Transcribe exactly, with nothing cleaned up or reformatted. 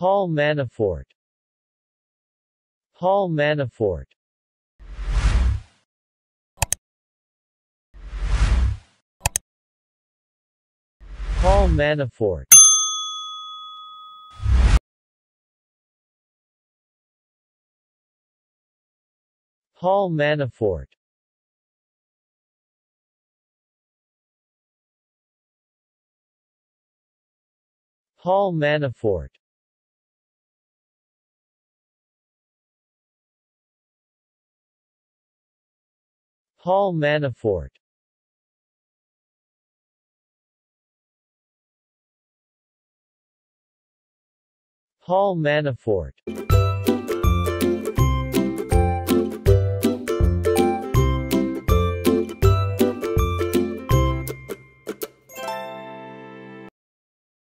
Paul Manafort. Paul Manafort. Paul Manafort. Paul Manafort. Paul Manafort. Paul Manafort. Paul Manafort.